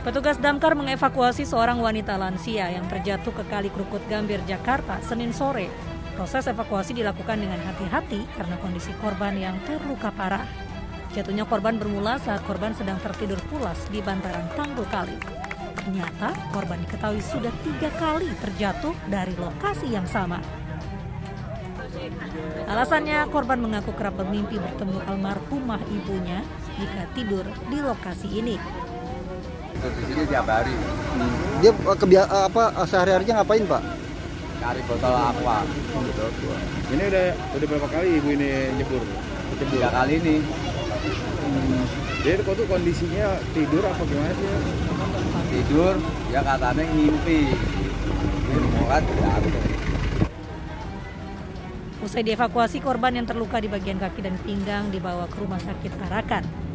Petugas damkar mengevakuasi seorang wanita lansia yang terjatuh ke Kali Krukut Gambir, Jakarta, Senin sore. Proses evakuasi dilakukan dengan hati-hati karena kondisi korban yang terluka parah. Jatuhnya korban bermula saat korban sedang tertidur pulas di bantaran tanggul kali. Ternyata korban diketahui sudah 3 kali terjatuh dari lokasi yang sama. Alasannya, korban mengaku kerap bermimpi bertemu almarhumah ibunya jika tidur di lokasi ini. Di sini tiap hari. Dia sehari-harinya ngapain, Pak? Cari botol aqua. Ini udah berapa kali ibu ini nyebur? 3 kali ini. Jadi kok tuh kondisinya tidur apa gimana sih? Tidur, ya katanya ngimpi. Mukat jatuh. Usai dievakuasi, korban yang terluka di bagian kaki dan pinggang dibawa ke rumah sakit Tarakan.